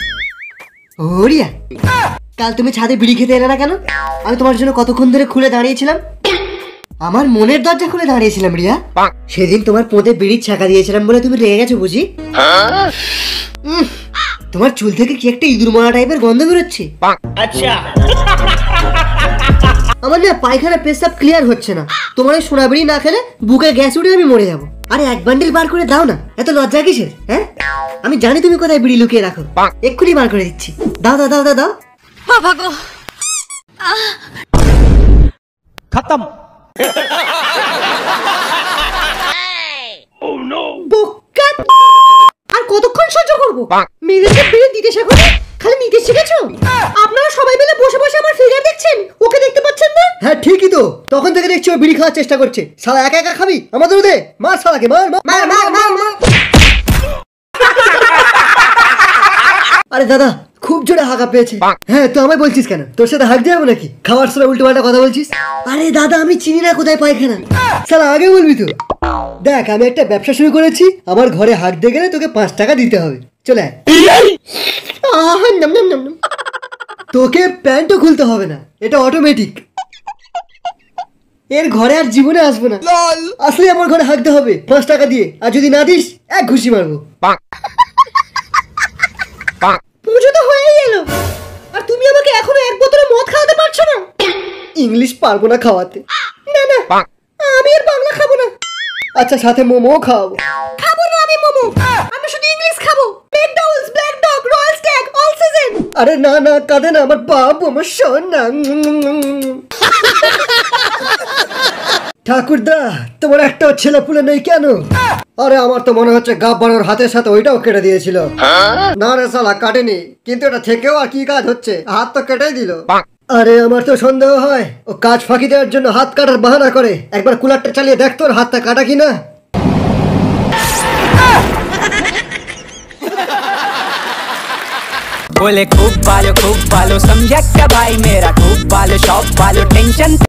ওরিয়া, কাল তুমি ছাদে বিড়ি খেতে এলে না কেন? আমি তোমার জন্য কতক্ষণ ধরে খুলে দাঁড়িয়েছিলাম। আমার মনের দরজা খুলে দাঁড়িয়েছিলাম রিয়া। সেদিন তোমার পোঁতে বিড়ির ছাকা দিয়েছিলাম বলে তুমি রেগে গেছো বুঝি? তোমার চুল থেকে কি একটা ইঁদুর মারা টাইপের গন্ধ বেরোচ্ছে। আচ্ছা, আমার না পায়খানা পেশাব ক্লিয়ার হচ্ছে না। তোমার এই সোনা বিড়ি না খেলে বুকে গ্যাস উঠে আমি মরে যাবো। আরে এক বান্ডিল বার করে দাও না, এত লজ্জা কিসের? হ্যাঁ, আমি জানি তুমি কোথায় বিড়ি লুকিয়ে রাখো, এক্ষুনি বার করে দিচ্ছি। দাও দাও দাও দাও দাও। खत्म। আর কতক্ষণ সহ্য করবো? মেয়েদেরকে বিড়ি দিতে শেখো, খালি নিতে শিখেছো? আপনারা সবাই মিলে বসে বসে আমার ফিগার দেখছেন, ওকে দেখতে পাচ্ছেন না? হ্যাঁ ঠিকই তো, তখন থেকে দেখছি ও বিড়ি খাওয়ার চেষ্টা করছে। শালা একা একা খাবি? আমাদের দে, মার শালাকে, মার মার মার মার মার। আরে দাদা, খুব জোরে হাঁকা পেয়েছে। হ্যাঁ তো আমায় বলছিস কেন? তোর সাথে হাঁক দিয়ে যাবো নাকি? খাওয়ার সময় উল্টো পাল্টা কথা বলছিস। আরে দাদা, আমি চিনি না কোথায় পায়খানা। শালা আগে বলবি তো। দেখ, আমি একটা ব্যবসা শুরু করেছি, আমার ঘরে হাঁক দিয়ে গেলে তোকে 5 টাকা দিতে হবে। চলে তোকে প্যান্টও খুলতে হবে না, এটা অটোমেটিক। এর ঘরে আর জীবনে আসবো না। আসলে আমার ঘরে হাঁকতে হবে 5 টাকা দিয়ে, আর যদি না দিস এক ঘুষি মারবো। পুজো তো হয়েই এলো, আর তুমি আমাকে এখনো এক বোতল মদ খাওয়াতে পারছো না। ইংলিশ পারবো না খাওয়াতে। না না, আমি আর বাংলা খাবো না। আচ্ছা, সাথে মোমো খাওয়াবো। খাবো না আমি মোমো, আমি শুধু ইংলিশ খাবো। McDonald's, Black Dog, Royal Stag, All Season. আরে না না, কাঁদে না আমার বাবু, আমার সোনা। ঠাকুরদা, তোমার একটা ছেলে পুলে নেই কেন? আরে আমার তো মনে হচ্ছে গাব্বানোর হাতের সাথে ওইটাও কেটে দিয়েছিল। না রে শালা, কাটেনি, কিন্তু এটা থেকেও আর কি কাজ হচ্ছে? হাত তো কেটেই দিল। আরে আমার তো সন্দেহ হয় ও কাজ ফাঁকি দেওয়ার জন্য হাত কাটার বাহানা করে। একবার কুলারটা চালিয়ে দেখ তোর হাতটা কাটা কিনা। बोले खूब बालो समझा क्या भाई मेरा खूब बालो शॉप बालो टेंशन